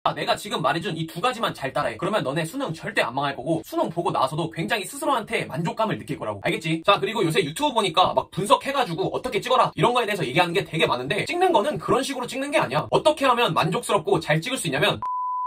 내가 지금 말해준 이 두 가지만 잘 따라해. 그러면 너네 수능 절대 안 망할 거고 수능 보고 나서도 굉장히 스스로한테 만족감을 느낄 거라고. 알겠지? 자, 그리고 요새 유튜브 보니까 막 분석해가지고 어떻게 찍어라 이런 거에 대해서 얘기하는 게 되게 많은데 찍는 거는 그런 식으로 찍는 게 아니야. 어떻게 하면 만족스럽고 잘 찍을 수 있냐면,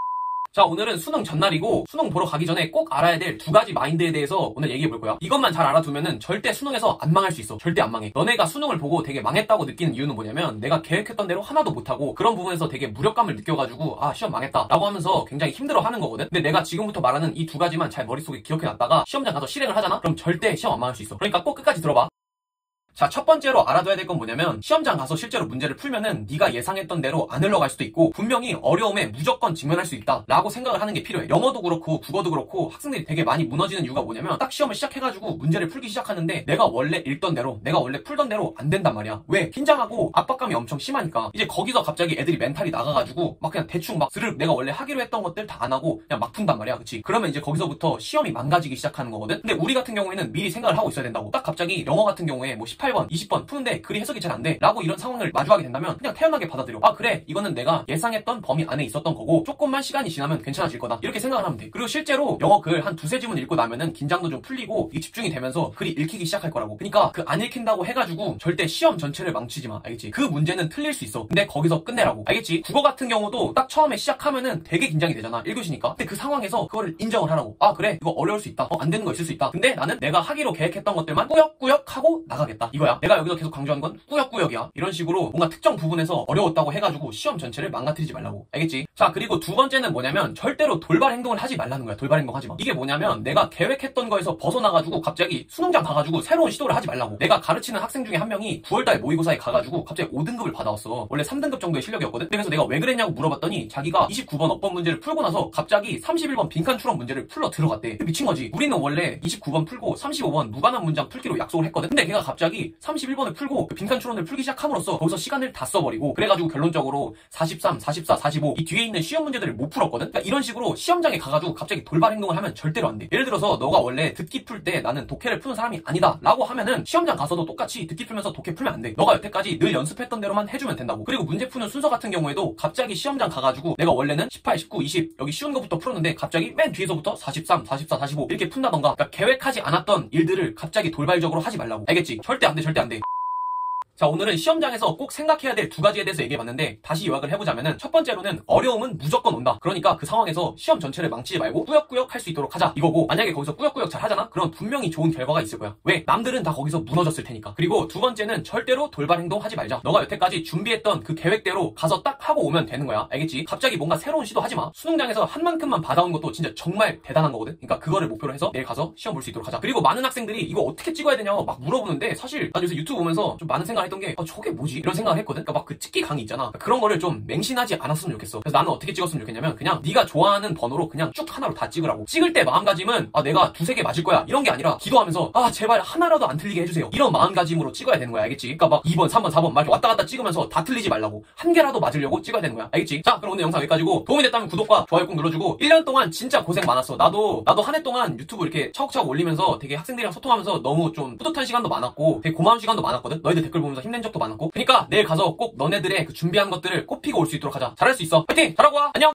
자, 오늘은 수능 전날이고 수능 보러 가기 전에 꼭 알아야 될 두 가지 마인드에 대해서 오늘 얘기해 볼 거야. 이것만 잘 알아두면은 절대 수능에서 안 망할 수 있어. 절대 안 망해. 너네가 수능을 보고 되게 망했다고 느끼는 이유는 뭐냐면 내가 계획했던 대로 하나도 못하고 그런 부분에서 되게 무력감을 느껴가지고 아, 시험 망했다 라고 하면서 굉장히 힘들어하는 거거든. 근데 내가 지금부터 말하는 이 두 가지만 잘 머릿속에 기억해놨다가 시험장 가서 실행을 하잖아? 그럼 절대 시험 안 망할 수 있어. 그러니까 꼭 끝까지 들어봐. 자, 첫 번째로 알아둬야 될 건 뭐냐면 시험장 가서 실제로 문제를 풀면은 네가 예상했던 대로 안 흘러갈 수도 있고 분명히 어려움에 무조건 직면할 수 있다 라고 생각을 하는 게 필요해. 영어도 그렇고 국어도 그렇고 학생들이 되게 많이 무너지는 이유가 뭐냐면 딱 시험을 시작해가지고 문제를 풀기 시작하는데 내가 원래 읽던 대로 내가 원래 풀던 대로 안 된단 말이야. 왜? 긴장하고 압박감이 엄청 심하니까. 이제 거기서 갑자기 애들이 멘탈이 나가가지고 막 그냥 대충 막 스르륵 내가 원래 하기로 했던 것들 다 안 하고 그냥 막 푼단 말이야. 그치? 그러면 이제 거기서부터 시험이 망가지기 시작하는 거거든. 근데 우리 같은 경우에는 미리 생각을 하고 있어야 된다고. 딱 갑자기 영어 같은 경우에 뭐 18번 20번 푸는데 글이 해석이 잘 안 돼 라고 이런 상황을 마주하게 된다면 그냥 태연하게 받아들여. 아, 그래, 이거는 내가 예상했던 범위 안에 있었던 거고 조금만 시간이 지나면 괜찮아질 거다 이렇게 생각을 하면 돼. 그리고 실제로 영어 글 한 두세 지문 읽고 나면은 긴장도 좀 풀리고 이게 집중이 되면서 글이 읽히기 시작할 거라고. 그러니까 그 안 읽힌다고 해가지고 절대 시험 전체를 망치지 마. 알겠지? 그 문제는 틀릴 수 있어. 근데 거기서 끝내라고. 알겠지? 국어 같은 경우도 딱 처음에 시작하면은 되게 긴장이 되잖아. 1교시니까. 근데 그 상황에서 그거를 인정을 하라고. 아, 그래, 이거 어려울 수 있다. 안 되는 거 있을 수 있다. 근데 나는 내가 하기로 계획했던 것들만 꾸역꾸역 하고 나가겠다 이거야. 내가 여기서 계속 강조하는 건 꾸역꾸역이야. 이런 식으로 뭔가 특정 부분에서 어려웠다고 해가지고 시험 전체를 망가뜨리지 말라고. 알겠지? 자, 그리고 두 번째는 뭐냐면 절대로 돌발 행동을 하지 말라는 거야. 돌발 행동 하지 마. 이게 뭐냐면 내가 계획했던 거에서 벗어나가지고 갑자기 수능장 가가지고 새로운 시도를 하지 말라고. 내가 가르치는 학생 중에 한 명이 9월달에 모의고사에 가가지고 갑자기 5등급을 받아왔어. 원래 3등급 정도의 실력이었거든. 그래서 내가 왜 그랬냐고 물어봤더니 자기가 29번 업번 문제를 풀고 나서 갑자기 31번 빈칸 추론 문제를 풀러 들어갔대. 미친 거지. 우리는 원래 29번 풀고 35번 무관한 문장 풀기로 약속을 했거든. 근데 걔가 갑자기 31번을 풀고 그 빈칸 추론을 풀기 시작함으로써 거기서 시간을 다 써버리고 그래가지고 결론적으로 43, 44, 45 이 뒤에 있는 시험 문제들을 못 풀었거든. 그러니까 이런 식으로 시험장에 가가지고 갑자기 돌발 행동을 하면 절대로 안 돼. 예를 들어서 너가 원래 듣기 풀 때 나는 독해를 푸는 사람이 아니다 라고 하면은 시험장 가서도 똑같이 듣기 풀면서 독해 풀면 안 돼. 너가 여태까지 늘 연습했던 대로만 해주면 된다고. 그리고 문제 푸는 순서 같은 경우에도 갑자기 시험장 가가지고 내가 원래는 18, 19, 20 여기 쉬운 거부터 풀었는데 갑자기 맨 뒤에서부터 43, 44, 45 이렇게 푼다던가. 그러니까 계획하지 않았던 일들을 갑자기 돌발적으로 하지 말라고. 알겠지? 절대 안 돼. 절대 안 돼. 자, 오늘은 시험장에서 꼭 생각해야 될 두 가지에 대해서 얘기해봤는데 다시 요약을 해보자면은 첫 번째로는 어려움은 무조건 온다. 그러니까 그 상황에서 시험 전체를 망치지 말고 꾸역꾸역 할 수 있도록 하자 이거고, 만약에 거기서 꾸역꾸역 잘 하잖아? 그럼 분명히 좋은 결과가 있을 거야. 왜? 남들은 다 거기서 무너졌을 테니까. 그리고 두 번째는 절대로 돌발 행동 하지 말자. 너가 여태까지 준비했던 그 계획대로 가서 딱 하고 오면 되는 거야. 알겠지? 갑자기 뭔가 새로운 시도 하지 마. 수능장에서 한 만큼만 받아온 것도 진짜 정말 대단한 거거든. 그러니까 그거를 목표로 해서 내일 가서 시험 볼 수 있도록 하자. 그리고 많은 학생들이 이거 어떻게 찍어야 되냐고 막 물어보는데 사실 난 요새 유튜브 보면서 좀 많은 생각을 했던 게 저게 뭐지? 이런 생각을 했거든. 그러니까 막 그 찍기 강의 있잖아. 그런 거를 좀 맹신하지 않았으면 좋겠어. 그래서 나는 어떻게 찍었으면 좋겠냐면 그냥 네가 좋아하는 번호로 그냥 쭉 하나로 다 찍으라고. 찍을 때 마음가짐은 내가 두세 개 맞을 거야 이런 게 아니라 기도하면서 제발 하나라도 안 틀리게 해주세요 이런 마음가짐으로 찍어야 되는 거야. 알겠지? 그러니까 막 2번, 3번, 4번 막 왔다 갔다 찍으면서 다 틀리지 말라고. 한 개라도 맞으려고 찍어야 되는 거야. 알겠지? 자, 그럼 오늘 영상 여기까지고 도움이 됐다면 구독과 좋아요 꼭 눌러주고 1년 동안 진짜 고생 많았어. 나도 한 해 동안 유튜브 이렇게 차곡차곡 올리면서 되게 학생들이랑 소통하면서 너무 좀 뿌듯한 시간도 많았고 되게 고마운 시간도 많았거든. 너희들 댓글 보면서 힘낸 적도 많았고. 그러니까 내일 가서 꼭 너네들의 그 준비한 것들을 꼽히고 올 수 있도록 하자. 잘할 수 있어. 파이팅! 잘하고 와. 안녕!